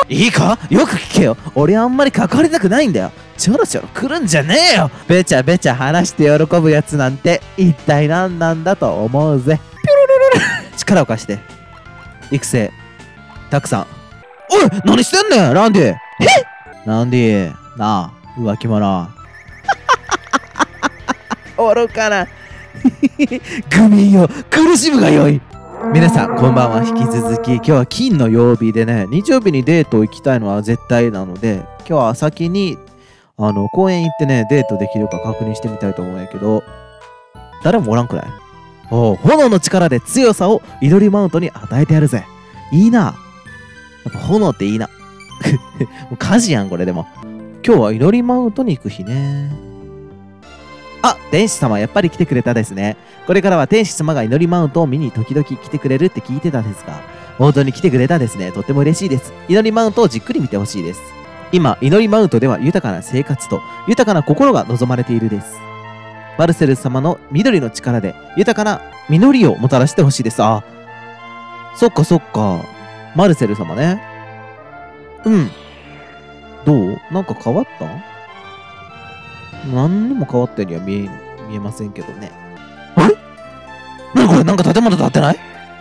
いいかよく聞けよ。俺あんまり関わりたくないんだよ。ちょろちょろ来るんじゃねえよ。べちゃべちゃ話して喜ぶやつなんて一体何なんだと思うぜ。ピュルルルル。力を貸して。育成。たくさん。おい何してんねんランディ。ランディ。なあ、浮気者。愚かな。グミよ、苦しむがよい。皆さんこんばんは。引き続き今日は金の曜日でね、日曜日にデート行きたいのは絶対なので、今日は先に公園行ってねデートできるか確認してみたいと思うんやけど、誰もおらんくない？おう、炎の力で強さを祈りマウントに与えてやるぜ。いいな。やっぱ炎っていいな。もう火事やんこれ。でも今日は祈りマウントに行く日ね。あ、天使様やっぱり来てくれたですね。これからは天使様が祈りマウントを見に時々来てくれるって聞いてたんですが、本当に来てくれたですね。とっても嬉しいです。祈りマウントをじっくり見てほしいです。今、祈りマウントでは豊かな生活と豊かな心が望まれているです。マルセル様の緑の力で豊かな実りをもたらしてほしいです。あ、そっかそっか。マルセル様ね。うん。どう？なんか変わった？何にも変わったようには見えませんけどね。あれ？何これ？なんか建物建ってない？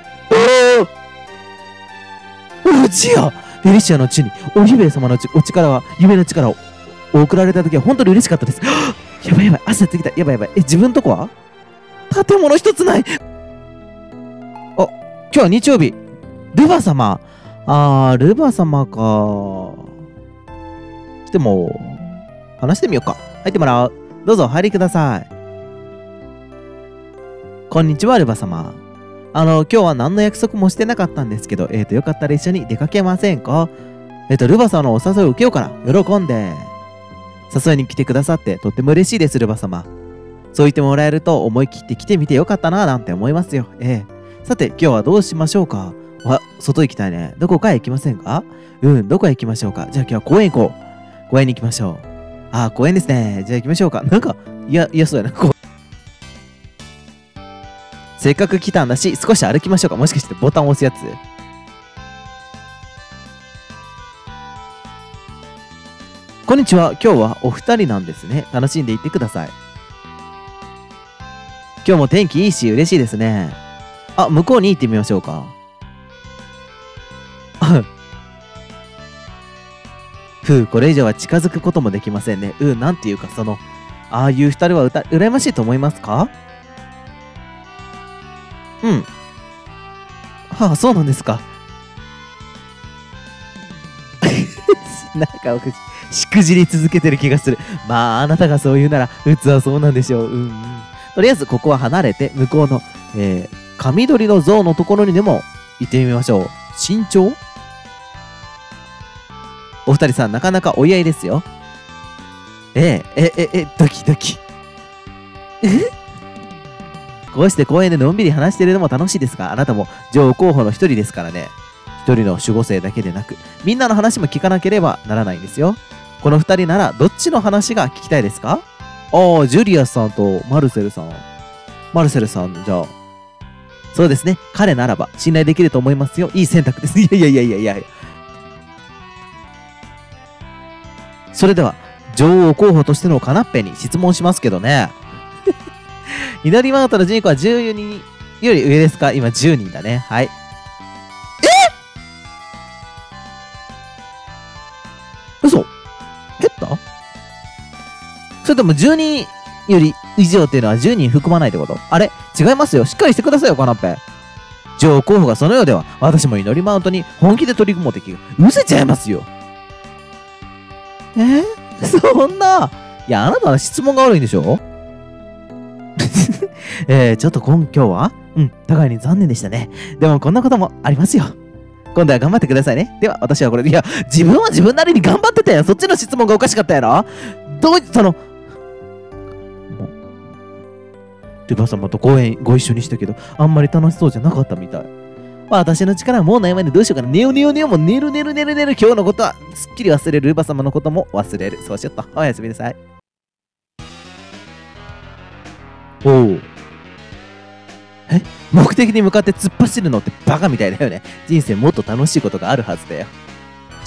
うちや！フェリシアの地にお姫様のお力は、夢の力を送られた時は本当に嬉しかったです。やばいやばい、朝やってきた。やばいやばい。自分とこは建物一つない。あ、今日は日曜日。ルバ様。ルバ様か。でも、話してみようか。入ってもらう。どうぞ、入りください。こんにちは、ルバ様。今日は何の約束もしてなかったんですけど、よかったら一緒に出かけませんか？ルバ様のお誘いを受けようかな。喜んで。誘いに来てくださってとっても嬉しいです、ルバ様。そう言ってもらえると思い切って来てみてよかったな、なんて思いますよ。さて、今日はどうしましょうか？外行きたいね。どこかへ行きませんか？どこへ行きましょうか？じゃあ今日は公園行こう。公園に行きましょう。公園ですね。じゃあ行きましょうか。なんか、そうやな。せっかく来たんだし、少し歩きましょうか。もしかしてボタンを押すやつ？こんにちは。今日はお二人なんですね。楽しんでいってください。今日も天気いいし嬉しいですね。向こうに行ってみましょうか。これ以上は近づくこともできませんね。なんていうか、ああいう二人は羨ましいと思いますか？そうなんですか。なんかしくじり続けてる気がする。まあ、あなたがそう言うなら、うつはそうなんでしょう。とりあえず、ここは離れて、向こうの、黄緑の像のところにでも行ってみましょう。慎重？お二人さん、なかなかお似合いですよ。ドキドキ。こうして公園でのんびり話しているのも楽しいですが、あなたも女王候補の一人ですからね。一人の守護生だけでなく、みんなの話も聞かなければならないんですよ。この二人ならどっちの話が聞きたいですか？ジュリアスさんとマルセルさん。マルセルさん、じゃあ。そうですね。彼ならば信頼できると思いますよ。いい選択です。いや。それでは、女王候補としてのカナッペに質問しますけどね。祈りマウントの人口は14人より上ですか？今10人だね。はい。嘘？減った？それとも10人より以上っていうのは10人含まないってこと？あれ？違いますよ。しっかりしてくださいよ、カナッペ。女王候補がそのようでは、私も祈りマウントに本気で取り組もうときが失せちゃいますよ。そんな。いや、あなたは質問が悪いんでしょ？ちょっと今日は互いに残念でしたね。でもこんなこともありますよ。今度は頑張ってくださいね。では私はこれで、自分は自分なりに頑張ってたよ。そっちの質問がおかしかったやろ。ルバ様と公園ご一緒にしたけど、あんまり楽しそうじゃなかったみたい。私の力はもうないまでどうしようかな。寝よもう寝る。今日のことはすっきり忘れる。ルバ様のことも忘れる。そうしよっと。おやすみなさい。目的に向かって突っ走るのってバカみたいだよね。人生もっと楽しいことがあるはずだよ。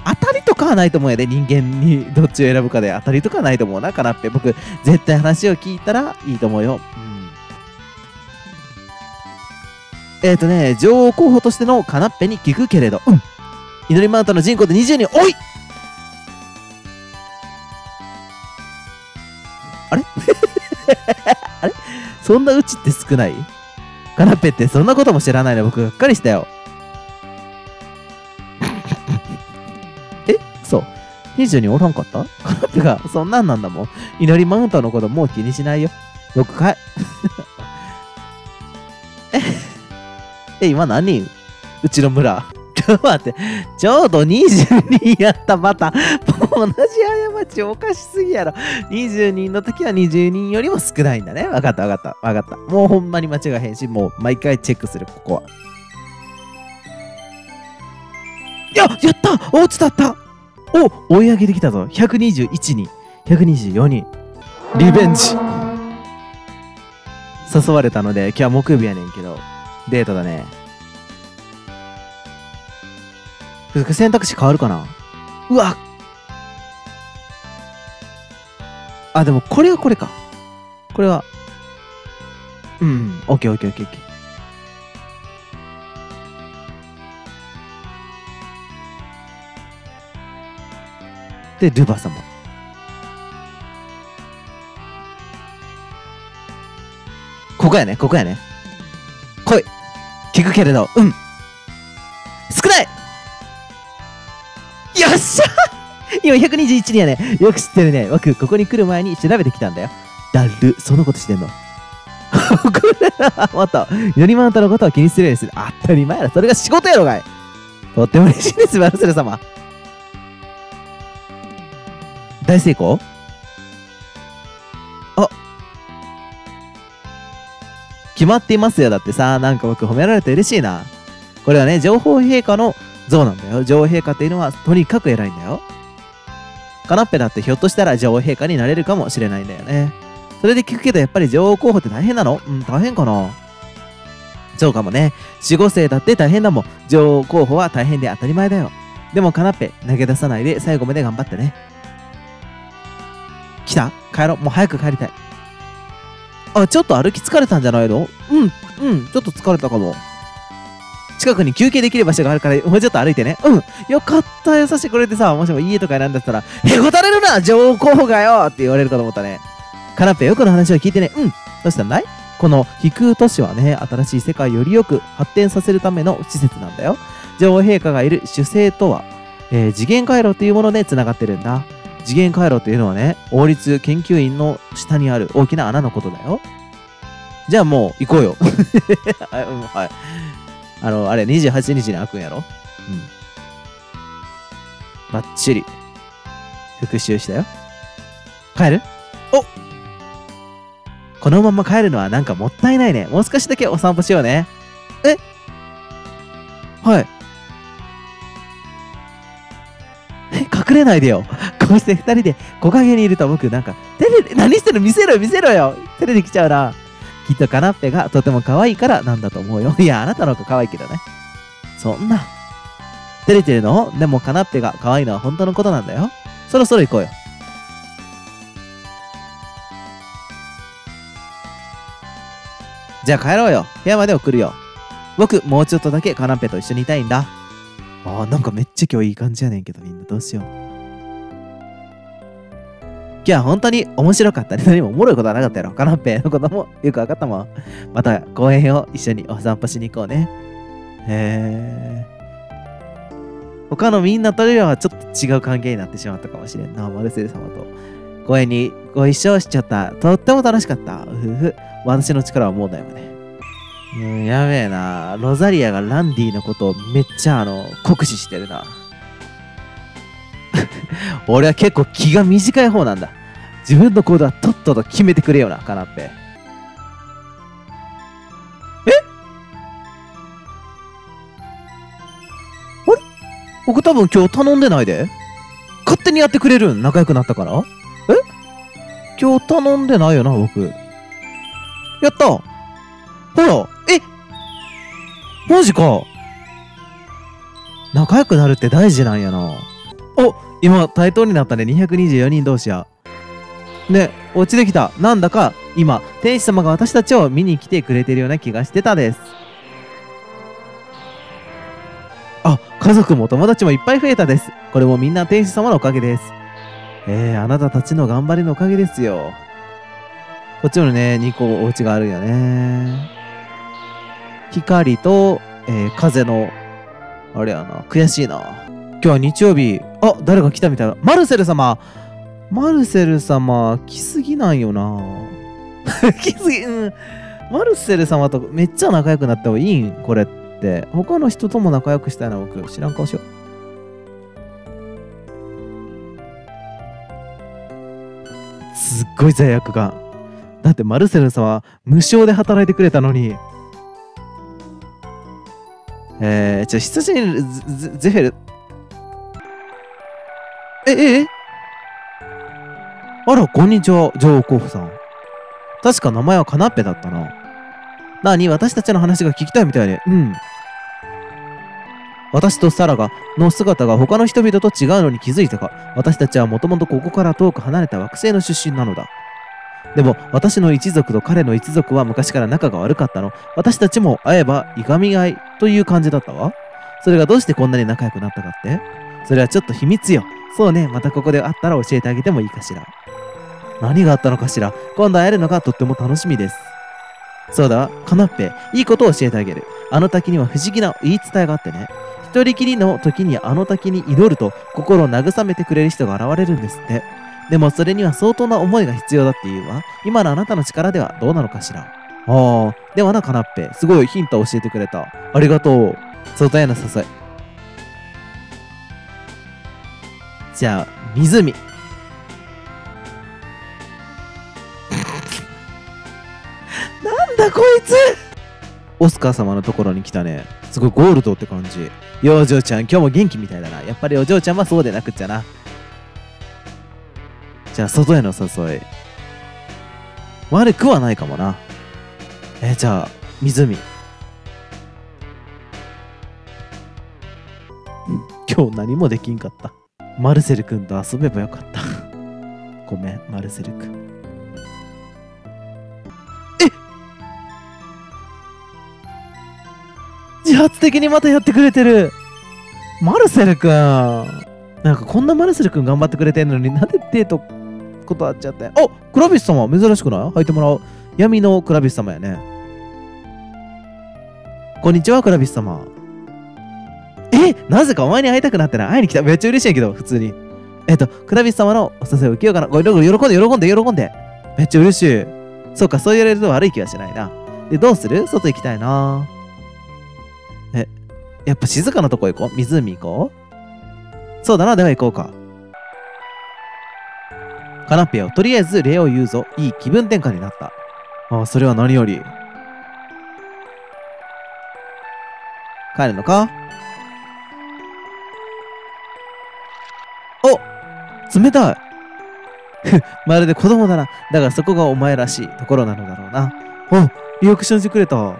当たりとかはないと思うやで。人間にどっちを選ぶかで当たりとかはないと思うな、カナッペ。僕、絶対話を聞いたらいいと思うよ。女王候補としてのカナッペに聞くけれど。祈りマウントの人口で20人。おいあれあれそんなうちって少ない？カナッペってそんなことも知らないの僕がっかりしたよ。そう。20人おらんかった？カナッペがそんなんなんだもん。祈りマウントのこともう気にしないよ。僕今何人？うちの村。ちょっと待って。ちょうど20人やったまた。同じ過ちおかしすぎやろ。20人の時は20人よりも少ないんだね。わかったわかったわかった。もうほんまに間違いへんし、もう毎回チェックする、ここは。やった落ちたった追い上げてきたぞ。121人。124人。リベンジ。誘われたので、今日は木曜日やねんけど、デートだね。選択肢変わるかな？うわあ、でもこれはこれか。これは。オッケーオッケーオッケーオッケー。で、ルバ様。ここやね、ここやね。来い。聞くけれど、少ないよっしゃ今121人やね。よく知ってるね。僕、ここに来る前に調べてきたんだよ。だる、そのことしてんの。これもっと、祈りマウントのことを気にするようにする。当たり前やろ。それが仕事やろがい。とっても嬉しいです、バルセル様。大成功？決まっていますよ。だってさ、なんか僕褒められて嬉しいな。これはね、情報陛下の像なんだよ。女王陛下っていうのはとにかく偉いんだよ。カナッペだってひょっとしたら女王陛下になれるかもしれないんだよね。それで聞くけどやっぱり女王候補って大変なの？大変かな。そうかもね。守護生だって大変だもん。女王候補は大変で当たり前だよ。でもカナッペ投げ出さないで最後まで頑張ってね。来た？帰ろう。もう早く帰りたい。ちょっと歩き疲れたんじゃないの？ちょっと疲れたかも。近くに休憩できる場所があるから、もうちょっと歩いてね。よかった。優しい。これでさ、もしも家とか選んだったら、へこたれるな女王候補がよって言われるかと思ったね。カナッペよくの話を聞いてね。どうしたんだい？この飛空都市はね、新しい世界をよりよく発展させるための施設なんだよ。女王陛下がいる主星とは、次元回廊というもので繋がってるんだ。次元回廊というのはね、王立研究員の下にある大きな穴のことだよ。じゃあもう行こうよ。はい。あれ28日に開くんやろ？バッチリ。復習したよ。帰る？このまま帰るのはなんかもったいないね。もう少しだけお散歩しようね。はい。隠れないでよ。こうして二人で木陰にいると僕なんか、何してる？見せろよ。照れてきちゃうな。きっとカナッペがとても可愛いからなんだと思うよ。いや、あなたの方が可愛いけどね。そんな。照れてるの？でもカナッペが可愛いのは本当のことなんだよ。そろそろ行こうよ。じゃあ帰ろうよ。部屋まで送るよ。僕、もうちょっとだけカナッペと一緒にいたいんだ。なんかめっちゃ今日いい感じやねんけど、みんなどうしよう。今日は本当に面白かったね。何もおもろいことはなかったやろ。カナッペのこともよくわかったもん。また公園を一緒にお散歩しに行こうね。他のみんなとはちょっと違う関係になってしまったかもしれんな。マルセル様と公園にご一緒しちゃった。とっても楽しかった。私の力はもうだよね。やべえな。ロザリアがランディのことをめっちゃ酷使してるな。俺は結構気が短い方なんだ。自分の行動はとっとと決めてくれよな、カナッペ。あれ？僕多分今日頼んでないで。勝手にやってくれるん？仲良くなったから？今日頼んでないよな、僕。やった！ほら！マジか！仲良くなるって大事なんやな。 お、今、対等になったね。224人同士や。ね、落ちてきた。なんだか、今、天使様が私たちを見に来てくれてるような気がしてたです。あ、家族も友達もいっぱい増えたです。これもみんな天使様のおかげです。あなたたちの頑張りのおかげですよ。こっちもね、2個お家があるよね。光と、風の、あれやな、悔しいな。今日は日曜日。あ、誰か来たみたいな。マルセル様来すぎなんよな。来すぎ、うん。マルセル様とめっちゃ仲良くなった方がいいんこれって。他の人とも仲良くしたいな、僕。知らん顔しよう。すっごい罪悪感。だってマルセル様は無償で働いてくれたのに。羊にゼフェル。あら、こんにちは、女王候補さん。確か名前はカナッペだったな。私たちの話が聞きたいみたいで。うん。私とサラの姿が他の人々と違うのに気づいたか。私たちはもともとここから遠く離れた惑星の出身なのだ。でも私の一族と彼の一族は昔から仲が悪かったの。私たちも会えばいがみ合いという感じだったわ。それがどうしてこんなに仲良くなったかって？それはちょっと秘密よ。そうね、またここで会ったら教えてあげてもいいかしら。何があったのかしら。今度会えるのがとっても楽しみです。そうだ、カナッペ、いいことを教えてあげる。あの滝には不思議な言い伝えがあってね。一人きりの時にあの滝に祈ると心を慰めてくれる人が現れるんですって。でもそれには相当な思いが必要だっていうわ。今のあなたの力ではどうなのかしら。ではな、カナッペ、すごいヒントを教えてくれた。ありがとう。外への誘い。じゃあ、湖。なんだこいつ。オスカー様のところに来たね。すごいゴールドって感じ。よお嬢ちゃん、今日も元気みたいだな。やっぱりお嬢ちゃんはそうでなくっちゃな。じゃあ、外への誘い。悪くはないかもな。じゃあ、湖。今日何もできんかった。マルセル君と遊べばよかった。ごめん、マルセル君。自発的にまたやってくれてる。マルセル君。なんかこんなマルセル君頑張ってくれてんのになんでデート断っちゃって。お、クラビス様珍しくない？入ってもらおう。闇のクラビス様やね。こんにちは、クラビス様。なぜかお前に会いたくなってない。会いに来た。めっちゃ嬉しいんやけど、普通に。クラビス様のお誘いを受けようかな。喜んで。めっちゃ嬉しい。そうか、そう言われると悪い気はしないな。で、どうする？外行きたいな。やっぱ静かなとこ行こう。湖行こう。そうだな、では行こうか。カナッペよ、とりあえず礼を言うぞ。いい気分転換になった。ああ、それは何より。帰るのか？お、冷たい。まるで子供だな。だがそこがお前らしいところなのだろうな。リアクションしてくれた。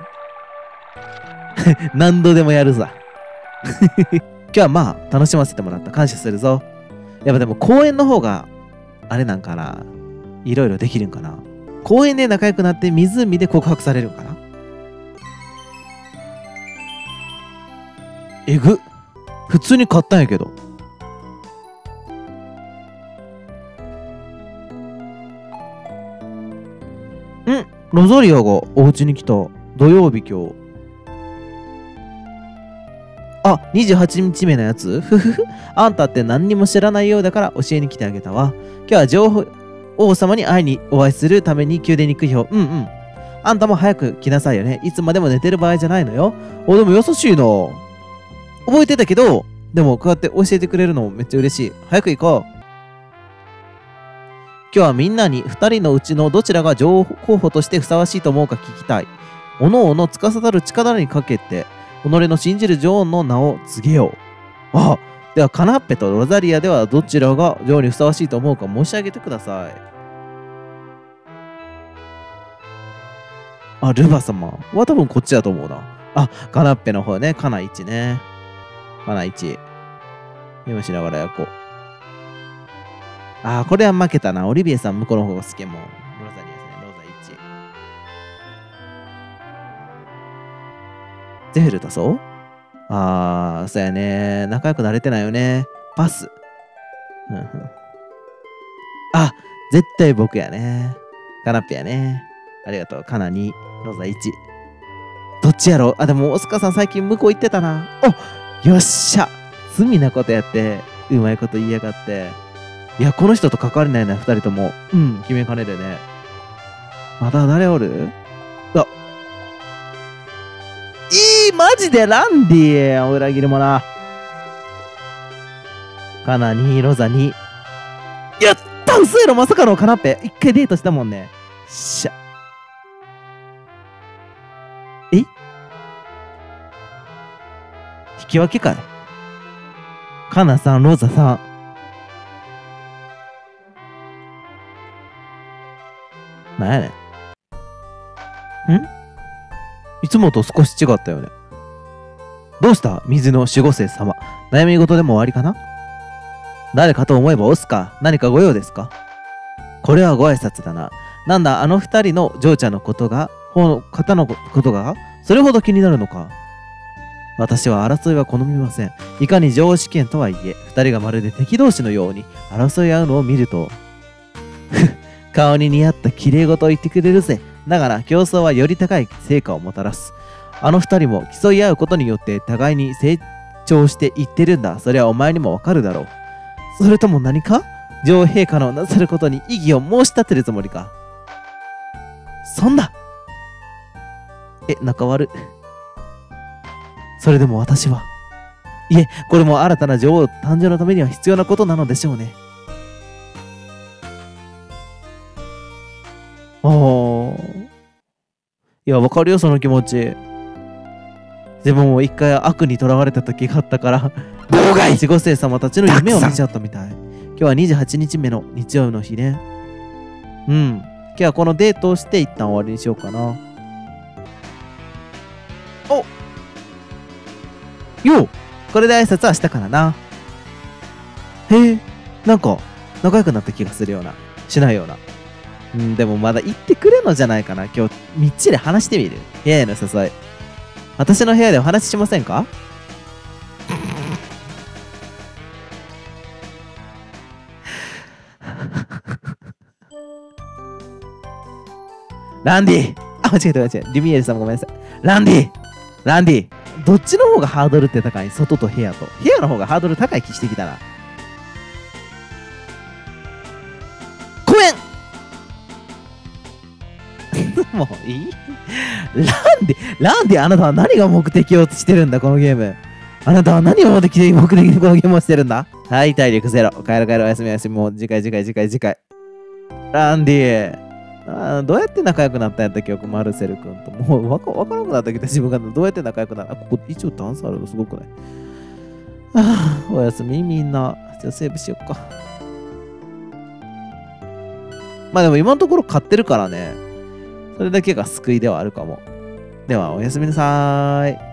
何度でもやるさ。今日はまあ、楽しませてもらった。感謝するぞ。やっぱでも公園の方が、あれなんかな。いろいろできるんかな。公園で仲良くなって湖で告白されるんかな。えぐ。普通に買ったんやけど。ロザリアがお家に来た。土曜日今日。あ、28日目のやつふふふ。あんたって何にも知らないようだから教えに来てあげたわ。今日は女王様にお会いするために宮殿に行くよ。あんたも早く来なさいよね。いつまでも寝てる場合じゃないのよ。でも優しいな。覚えてたけど、でもこうやって教えてくれるのもめっちゃ嬉しい。早く行こう。今日はみんなに2人のうちのどちらが女王候補としてふさわしいと思うか聞きたい。おのおの司る力にかけて、己の信じる女王の名を告げよう。ではカナッペとロザリアではどちらが女王にふさわしいと思うか申し上げてください。ルバ様は多分こっちだと思うな。カナッペの方ね。カナ1ね。カナ1。今しながらやこう。 ああ、これは負けたな。オリビエさん向こうの方が好きもん。ロザにですね、ロザ1。ゼフルとそうああ、そうやね。仲良くなれてないよね。パス。うんうん。あ、絶対僕やね。カナッペやね。ありがとう。カナ2、ロザ1。どっちやろあ、でも、オスカさん最近向こう行ってたな。およっしゃ罪なことやって、うまいこと言いやがって。いや、この人と関わりないな、二人とも。うん、決めかねるね。まだ誰おるあ、マジでランディ裏切り者。カナ2、ロザ2。やった嘘やろまさかのカナッペ。一回デートしたもんね。しゃ。引き分けかいカナ3、ロザ3。なんやねんいつもと少し違ったよね。どうした水の守護星様。悩み事でも終わりかな誰かと思えばオスカー。何かご用ですかこれはご挨拶だな。なんだ、あの二人の嬢ちゃんのことが、方のことが、それほど気になるのか。私は争いは好みません。いかに女王試験とはいえ、二人がまるで敵同士のように争い合うのを見ると、顔に似合った綺麗事を言ってくれるぜ。だから競争はより高い成果をもたらす。あの二人も競い合うことによって互いに成長していってるんだ。それはお前にもわかるだろう。それとも何か女王陛下のなさることに異議を申し立てるつもりか。そんな仲悪。それでも私は。いえ、これも新たな女王誕生のためには必要なことなのでしょうね。いや、わかるよ、その気持ち。自分も一回悪に囚われた時があったから、妨害守護星様たちの夢を見ちゃったみたい。今日は28日目の日曜の日ね。うん。今日はこのデートをして一旦終わりにしようかな。ようこれで挨拶はしたからな。へえ、なんか仲良くなった気がするような、しないような。でもまだ言ってくれのじゃないかな。今日みっちり話してみる。部屋への誘い。私の部屋でお話ししませんかランディ間違えた。リミエルさんもごめんなさい。ランディどっちの方がハードルって高い外と部屋と。部屋の方がハードル高い気してきたな。ごめんもういいランディあなたは何が目的をしてるんだこのゲーム。あなたは何を目的でこのゲームをしてるんだ。はい、体力ゼロ。帰るおやすみ。もう次回。ランディどうやって仲良くなったんやった記憶マルセル君と。もうわからなくなったけど自分がどうやって仲良くなった。ここ一応ダンスあるのすごくないおやすみみんな。じゃあセーブしよっか。まあでも今のところ買ってるからね。それだけが救いではあるかも。ではおやすみなさーい。